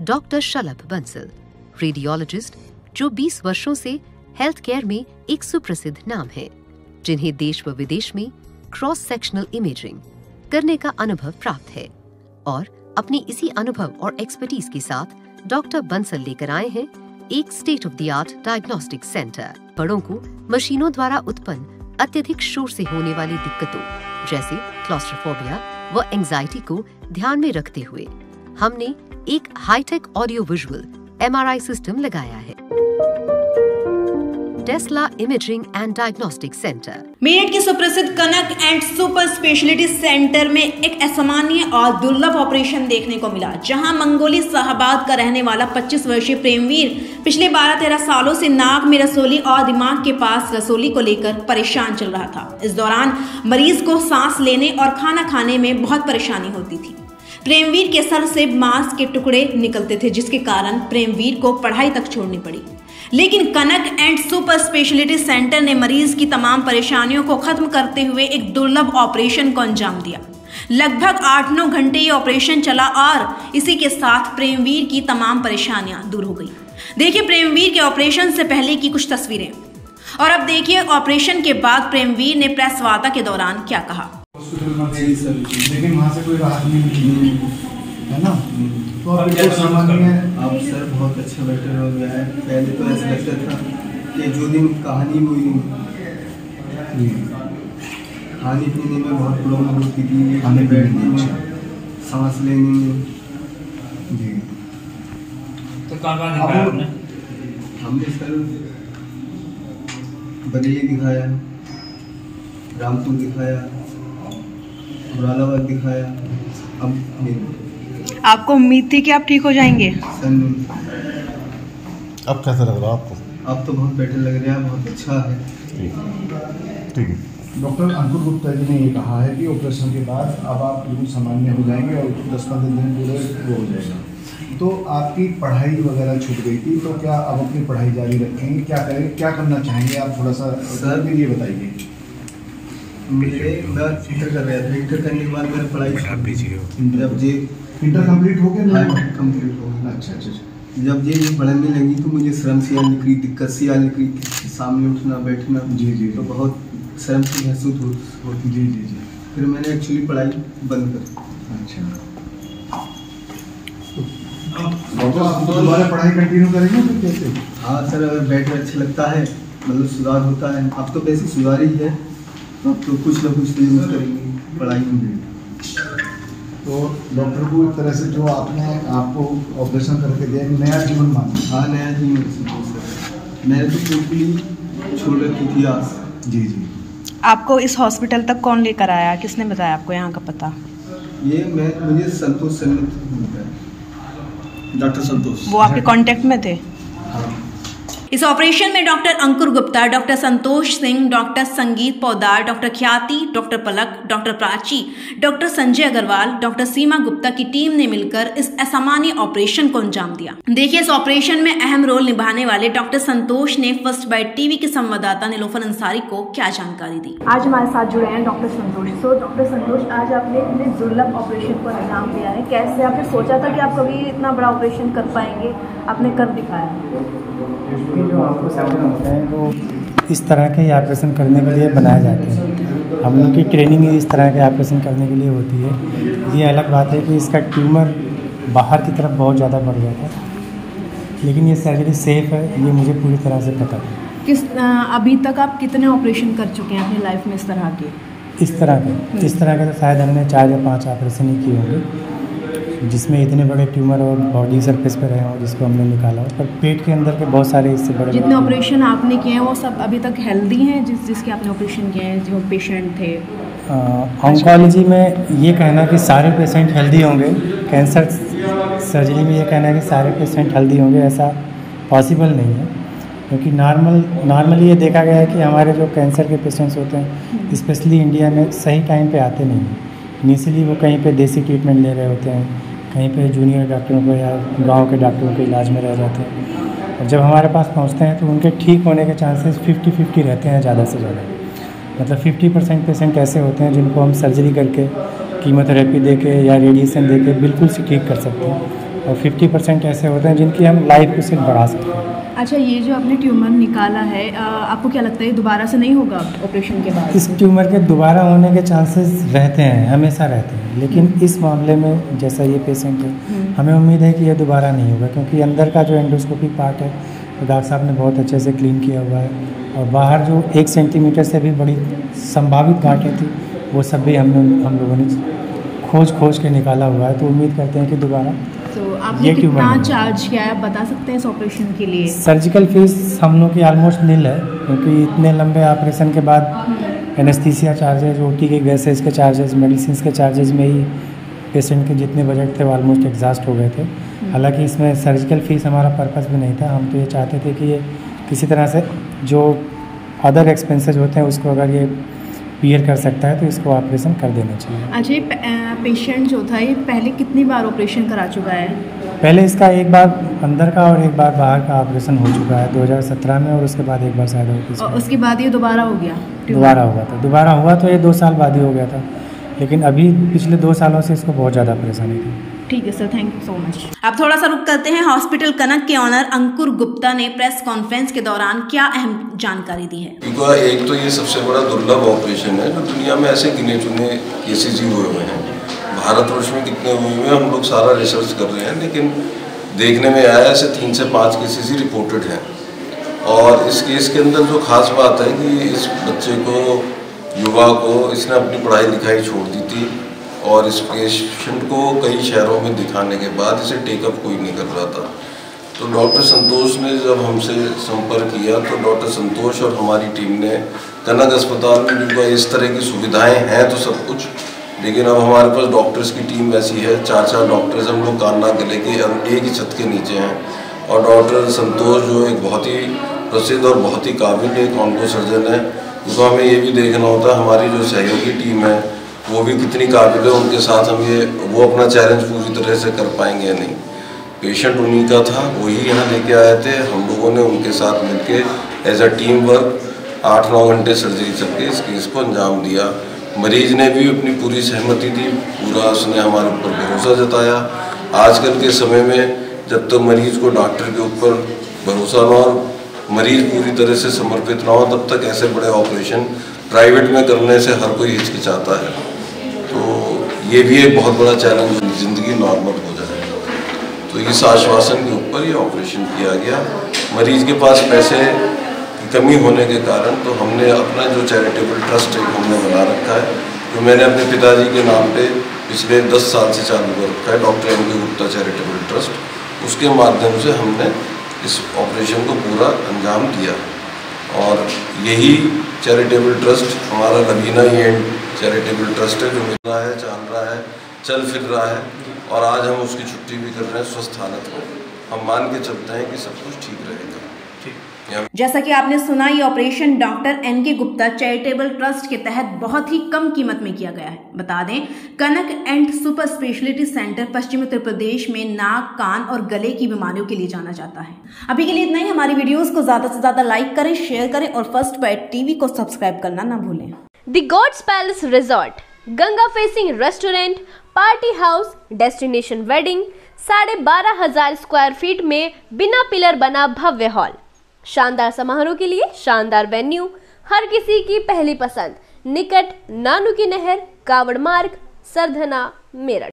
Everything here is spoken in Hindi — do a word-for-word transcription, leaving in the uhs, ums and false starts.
डॉक्टर शलभ बंसल, रेडियोलॉजिस्ट जो बीस वर्षों से हेल्थ केयर में एक सुप्रसिद्ध नाम है, जिन्हें देश व विदेश में क्रॉस सेक्शनल इमेजिंग करने का अनुभव प्राप्त है। और अपनी इसी अनुभव और एक्सपर्टीज के साथ डॉक्टर बंसल लेकर आए हैं एक state of the art diagnostic centre. बड़ों को मशीनों द्वारा उत्पन्न अत्यधिक शोर से होने वाली दिक्कतों जैसे क्लॉस्ट्रोफोबिया व एंजाइटी को ध्यान में रखते हुए हमने एक hi tech audio visual M R I system लगाया है। Tesla imaging and diagnostic centre Meerut के सुप्रसिद्ध Kanak and super speciality centre में एक असामान्य और दुर्लभ ऑपरेशन देखने को मिला, जहां मंगोली शाहबाद का रहने वाला पच्चीस वर्षीय प्रेमवीर पिछले बारह तेरह सालों से नाक में रसोली और दिमाग के पास रसोली को लेकर परेशान चल रहा था। इस दौरान मरीज को सांस लेने और खाना खाने में बहुत परेशानी होती थी। प्रेमवीर के सर से मांस के टुकड़े निकलते थे, जिसके कारण प्रेमवीर को पढ़ाई तक छोड़नी पड़ी। लेकिन Kanak and super speciality centre ने मरीज की तमाम परेशानियों को खत्म करते हुए एक दुर्लभ ऑपरेशन को अंजाम दिया। लगभग आठ नौ घंटे ये ऑपरेशन चला और इसी के साथ प्रेमवीर की तमाम परेशानियां दूर हो गई। देखिए प्रेमवीर के ऑपरेशन से पहले की कुछ तस्वीरें और अब देखिए ऑपरेशन के बाद प्रेमवीर ने प्रेस वार्ता के दौरान क्या कहा। लेकिन वहाँ से कोई राहत नहीं मिली है ना, तो अब जो सामान्य अब सर बहुत अच्छा बेटर हो गया है। पहले तो ऐसा लगता था कि जो दिन कहानी हुई खाने पीने में बहुत प्रॉब्लम होती थी, खाने बैठने में, सांस लेने में। जी तो कहाँ कहाँ दिखाया आपने? हमने सर बरेली दिखाया, रामपुर दिखाया, मुरादाबाद दिखाया। अब आपको उम्मीद थी कि आप ठीक हो जाएंगे? अब कैसा लग रहा है आपको? अब तो बहुत बेटर लग रहा है, बहुत अच्छा है। ठीक है। डॉक्टर अंकुर गुप्ता जी ने ये कहा है कि ऑपरेशन के बाद अब आप बिल्कुल सामान्य हो जाएंगे और दस पंद्रह दिन पूरे वो हो जाएगा। तो आपकी पढ़ाई वगैरह छूट गई थी, तो क्या अब अपनी पढ़ाई जारी रखेंगे? क्या करें, क्या करना चाहेंगे आप? थोड़ा सा सर भी ये बताइए। मेरे मैं इंटर कर रहा था, इंटर करने के बाद मेरा पढ़ाई जब जे इंटर कंप्लीट हो गया? हाँ कंप्लीट हो गया। अच्छा अच्छा। जब ये ये पढ़ने लगी तो मुझे शर्म सी आने लगी, दिक्कत सी आने लगी, सामने उठना बैठना। जी जी। तो बहुत शर्म सी महसूस होती। जी जी जी। फिर मैंने एक्चुअली पढ़ाई बंद कर। अच्छा, तो आप दोबारा पढ़ाई कंटिन्यू करेंगे फिर कैसे? हाँ सर, अगर बैठ अच्छा लगता है, मतलब सुधार होता है। अब तो वैसे सुधार ही है, तो अब तो कुछ ना कुछ तो यूज करेंगे पढ़ाई में। तो डॉक्टर को एक तरह से जो आपने आपको ऑपरेशन करके दिया, नया जीवन माना? हाँ नया जीवन सर। मैंने तो टोटली छोड़ रखी थी आस। जी जी। आपको इस हॉस्पिटल तक कौन लेकर आया? किसने बताया आपको यहाँ का पता? ये मैं मुझे संतोष सर ने बताया, डॉक्टर संतोष। वो आपके कांटेक्ट में थे? हाँ। इस ऑपरेशन में doctor Ankur Gupta, doctor Santosh Singh, doctor Sangeet Poddar, doctor Khyati, doctor Palak, doctor Prachi, doctor Sanjay Agarwal, doctor Seema Gupta की टीम ने मिलकर इस असामान्य ऑपरेशन को अंजाम दिया। देखिए इस ऑपरेशन में अहम रोल निभाने वाले डॉक्टर संतोष ने फर्स्ट बाइट टीवी के संवाददाता नीलोफर अंसारी को क्या जानकारी दी। आज हमारे साथ जुड़े हैं डॉक्टर संतोष। सो डॉक्टर संतोष, आज आपने इतने दुर्लभ ऑपरेशन को अंजाम दिया है, कैसे आपने सोचा था कि आप कभी इतना बड़ा ऑपरेशन कर पाएंगे? आपने कर दिखाया। जो आपको सर्जन होते हैं वो इस तरह के ऑपरेशन करने के लिए बनाए जाते हैं। हम लोग की ट्रेनिंग इस तरह के ऑपरेशन करने के लिए होती है। ये अलग बात है कि इसका ट्यूमर बाहर की तरफ बहुत ज़्यादा बढ़ गया था, लेकिन ये सर्जरी सेफ़ है, ये मुझे पूरी तरह से पता है। किस अभी तक आप कितने ऑपरेशन कर चुके हैं अपनी लाइफ में इस तरह के? इस तरह के इस तरह के तो शायद हमने चार या पाँच ऑपरेशन ही किए होंगे, जिसमें इतने बड़े ट्यूमर और बॉडी सरफेस पे रहे हों जिसको हमने निकाला हो। पर पेट के अंदर के बहुत सारे इससे बड़े जितने ऑपरेशन आपने किए हैं वो सब अभी तक हेल्दी हैं? जिस जिसके आपने ऑपरेशन किए हैं जो पेशेंट थे? ऑन्कोलॉजी में ये कहना कि सारे पेशेंट हेल्दी होंगे, कैंसर सर्जरी में ये कहना है कि सारे पेशेंट हेल्दी होंगे, ऐसा पॉसिबल नहीं है। क्योंकि नॉर्मल नॉर्मली ये देखा गया है कि हमारे जो कैंसर के पेशेंट्स होते हैं स्पेशली इंडिया में सही टाइम पे आते नहीं हैं। इनिशियली वो कहीं पे देसी ट्रीटमेंट ले रहे होते हैं, कहीं पे जूनियर डॉक्टरों को या गांव के डॉक्टरों के इलाज में रह जाते हैं, और जब हमारे पास पहुंचते हैं तो उनके ठीक होने के चांसेस फिफ्टी फिफ्टी रहते हैं ज़्यादा से ज़्यादा। मतलब फिफ्टी परसेंट पेशेंट ऐसे होते हैं जिनको हम सर्जरी करके, कीमोथेरेपी दे के या रेडिएशन दे के बिल्कुल से ठीक कर सकते हैं, और फिफ्टी परसेंट ऐसे होते हैं जिनकी हम लाइफ को सिर्फ बढ़ा सकते हैं। अच्छा, ये जो आपने ट्यूमर निकाला है, आपको क्या लगता है दोबारा से नहीं होगा ऑपरेशन के बाद? इस ट्यूमर के दोबारा होने के चांसेस रहते हैं, हमेशा रहते हैं, लेकिन इस मामले में जैसा ये पेशेंट है, हमें उम्मीद है कि ये दोबारा नहीं होगा, क्योंकि अंदर का जो एंडोस्कोपिक पार्ट है तो डॉक्टर साहब ने बहुत अच्छे से क्लीन किया हुआ है, और बाहर जो एक सेंटीमीटर से भी बड़ी संभावित गांठें थी वो सब भी हमने हम लोगों ने खोज खोज के निकाला हुआ है। तो उम्मीद करते हैं कि दोबारा तो आपने कितना चार्ज किया है, आप बता सकते हैं इस ऑपरेशन के लिए? सर्जिकल फीस हम लोग की ऑलमोस्ट नील है, क्योंकि इतने लंबे ऑपरेशन के बाद एनेस्थीसिया चार्जेज, ओटी के गैसेज के चार्जेस, मेडिसिन के चार्जेस में ही पेशेंट के जितने बजट थे वो ऑलमोस्ट एग्जॉस्ट हो गए थे। हालांकि इसमें सर्जिकल फीस हमारा पर्पस भी नहीं था, हम तो ये चाहते थे कि ये किसी तरह से जो अदर एक्सपेंसेस होते हैं उसको अगर ये क्लियर कर सकता है तो इसको ऑपरेशन कर देना चाहिए। अच्छा, ये पेशेंट जो था ये पहले कितनी बार ऑपरेशन करा चुका है? पहले इसका एक बार अंदर का और एक बार बाहर का ऑपरेशन हो चुका है दो हज़ार सत्रह में, और उसके बाद एक बार शायद और उसके बाद ये दोबारा हो गया? दोबारा हुआ था, दोबारा हुआ तो ये दो साल बाद ही हो गया था, लेकिन अभी पिछले दो सालों से इसको बहुत ज़्यादा परेशानी थी। ठीक है sir, thank you so much. अब थोड़ा सा रुक करते हैं। हॉस्पिटल कनक के ऑनर अंकुर गुप्ता ने प्रेस कॉन्फ्रेंस के दौरान क्या अहम जानकारी दी है? एक तो ये सबसे बड़ा दुर्लभ ऑपरेशन है जो दुनिया में ऐसे गिने चुने केसेज ही हुए हुए हैं। भारतवर्ष में कितने हुए हुए हैं हम लोग सारा रिसर्च कर रहे हैं, लेकिन देखने में आया ऐसे तीन से पाँच केसेज ही रिपोर्टेड हैं। और इस केस के अंदर जो खास बात है कि इस बच्चे को, युवा को, इसने अपनी पढ़ाई लिखाई छोड़ दी थी और इस पेशेंट को कई शहरों में दिखाने के बाद इसे टेकअप कोई नहीं कर रहा था। तो डॉक्टर संतोष ने जब हमसे संपर्क किया तो डॉक्टर संतोष और हमारी टीम ने कनक अस्पताल में जिनको इस तरह की सुविधाएं हैं तो सब कुछ, लेकिन अब हमारे पास डॉक्टर्स की टीम ऐसी है, चार चार डॉक्टर्स हम लोग कान्ना गले के एक ही छत के नीचे हैं। और डॉक्टर संतोष जो एक बहुत ही प्रसिद्ध और बहुत ही काबिल एक ऑन्को सर्जन है, तो हमें ये भी देखना होता है हमारी जो सहयोगी टीम है वो भी कितनी काबिल है, उनके साथ हम ये वो अपना चैलेंज पूरी तरह से कर पाएंगे या नहीं। पेशेंट उन्हीं का था, वही यहाँ लेके आए थे, हम लोगों ने उनके साथ मिलके एज अ टीम वर्क आठ नौ घंटे सर्जरी करके इस केस को अंजाम दिया। मरीज ने भी अपनी पूरी सहमति दी, पूरा उसने हमारे ऊपर भरोसा जताया। आजकल के समय में जब तक मरीज को डॉक्टर के ऊपर भरोसा ना हो, मरीज पूरी तरह से समर्पित ना हो, तब तक ऐसे बड़े ऑपरेशन प्राइवेट में करने से हर कोई हिचकिचाता है। तो ये भी एक बहुत बड़ा चैलेंज, ज़िंदगी नॉर्मल हो जाए। तो इस आश्वासन के ऊपर ये ऑपरेशन किया गया। मरीज के पास पैसे की कमी होने के कारण तो हमने अपना जो चैरिटेबल ट्रस्ट है हमने बना रखा है, जो मैंने अपने पिताजी के नाम पे पिछले दस साल से चालू कर रखा है, डॉक्टर एन के गुप्ता चैरिटेबल ट्रस्ट। उसके माध्यम से हमने इस ऑपरेशन को पूरा अंजाम दिया और यही चैरिटेबल ट्रस्ट हमारा रवीना एंड चैरिटेबल ट्रस्ट है जो मिल रहा है, जान रहा है, चल फिर रहा है और आज हम उसकी छुट्टी भी कर रहे हैं स्वस्थ हालत में। हम मान के चलते हैं कि सब कुछ ठीक रहेगा। जैसा कि आपने सुना, ये ऑपरेशन डॉक्टर एन के गुप्ता चैरिटेबल ट्रस्ट के तहत बहुत ही कम कीमत में किया गया है। बता दें, Kanak and super speciality centre पश्चिमी उत्तर प्रदेश में नाक, कान और गले की बीमारियों के लिए जाना जाता है। अभी के लिए इतना ही। हमारी वीडियोस को ज्यादा से ज्यादा लाइक करें, शेयर करें और फर्स्ट बाइट टीवी को सब्सक्राइब करना ना भूलें। The gods palace resort, Ganga facing restaurant, party house, destination wedding, साढ़े बारह हजार स्क्वायर फीट में बिना पिलर बना भव्य हॉल, शानदार समारोह के लिए शानदार वेन्यू, हर किसी की पहली पसंद, निकट नानू की नहर, कावड़ मार्ग, सरधना, मेरठ।